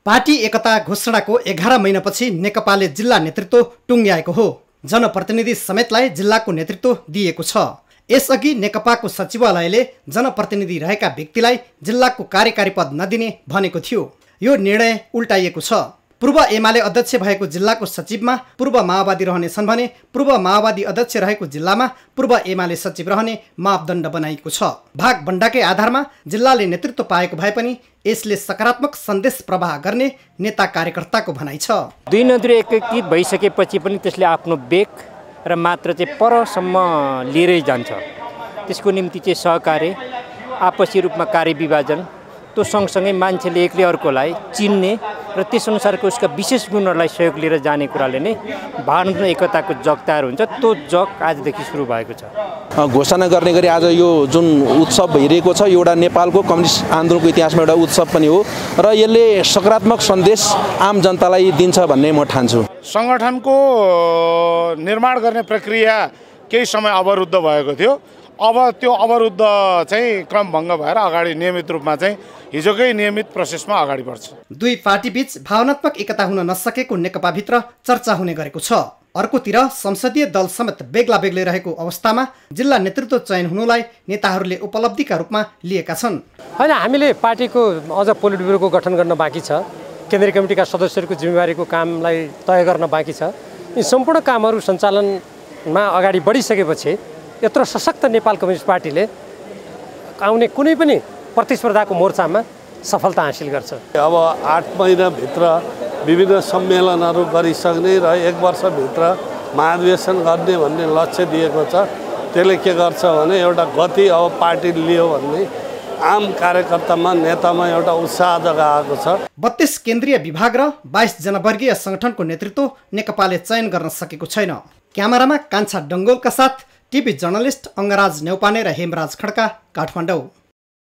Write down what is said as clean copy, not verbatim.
Party एकता घोषणाको 11 महिनापछि नेकपाले जिल्ला नेतृत्व टुङ्ग्याएको हो। जनप्रतिनिधि समेतलाई जिल्लाको नेतृत्व दिएको छ। यसअघि नेकपाको सचिवालयले जनप्रतिनिधि रहेका व्यक्तिलाई जिल्लाको कार्यकारी पद नदिने भनेको थियो। यो निर्णय उल्टाइएको छ। पूर्व एमाले अध्यक्ष भएको जिल्लाको सचिवमा पूर्व माओवादी रहनेछन् भने पूर्व माओवादी अध्यक्ष रहेको जिल्लामा पूर्व एमाले सचिव रहने मापदण्ड बनाइएको छ। भागबण्डाकै आधारमा जिल्लाले नेतृत्व पाएको भए पनि यसले सकारात्मक सन्देश प्रवाह गर्ने नेता कार्यकर्ताको भनाइ छ। दुई नदी एकीकृत भइसकेपछि पनि त्यसले आफ्नो बेग र मात्र चाहिँ परसम्म लिएरै जान्छ। त्यसको निम्ति चाहिँ सहकार्य, आपसी रूपमा कार्यविभाजन, त्यो सँगसँगै मान्छेले एकले अर्कोलाई चिन्ने र त्यसअनुसारको उसका विशेष गुणहरूलाई सहयोग लिएर जाने कुराले नै भारतको एकताको जग तयार हुन्छ। त्यो जग आजदेखि सुरु भएको छ। घोषणा गर्ने गरी आज यो जुन उत्सव भइरहेको छ यो एउटा नेपालको कम्युनिस्ट आन्दोलनको इतिहासमा एउटा उत्सव पनि हो र यसले सकारात्मक सन्देश आम जनतालाई दिन्छ भन्ने म ठान्छु। सङ्गठनको निर्माण गर्ने प्रक्रिया केही समय अवरुद्ध भएको थियो। अब त्यो अवरुद्ध चाहिँ क्रमभङ्ग भएर अगाडि नियमित रूपमा चाहिँ हिजोकै नियमित प्रोसेसमा अगाडि बढ्छ। दुई पार्टीबीच भावनात्मक एकता हुन नसकेको नेकपाभित्र चर्चा हुने गरेको छ। अर्कोतिर संसदीय दल समेत बेग्ला बेग्लै रहेको अवस्थामा जिल्ला नेतृत्व चयन हुनुलाई नेताहरूले उपलब्धिका रूपमा लिएका छन्। होइन, हामीले पार्टीको अझ पोलिट ब्युरोको गठन गर्न बाँकी छ। केन्द्रीय कमिटीका सदस्यहरूको जिम्मेवारीको कामलाई तय गर्न बाँकी छ। यी सम्पूर्ण कामहरू सञ्चालनमा अगाडि बढिसकेपछि यत्रो सशक्त नेपाल कम्युनिस्ट पार्टीले आउने कुनै पनि प्रतिस्पर्धाको मोर्चामा सफलता हासिल गर्छ। अब 8 महिनाभित्र विभिन्न सम्मेलनहरू गरिसक्ने र 1 वर्षभित्र महाधिवेशन गर्ने भन्ने लक्ष्य दिएको छ। त्यसले के गर्छ भने एउटा गति अब पार्टी लियो भन्ने आम कार्यकर्तामा नेतामा एउटा उत्साह जगाएको छ। 32 केन्द्रीय विभाग र 22 जनवर्गीय सङ्गठनको नेतृत्व नेकपाले चयन गर्न सकेको छैन। क्यामेरामा कान्छा डङ्गोलका साथ टिभी जर्नलिस्ट अङ्गराज नेउपाने र हेमराज खड्का, काठमाडौँ।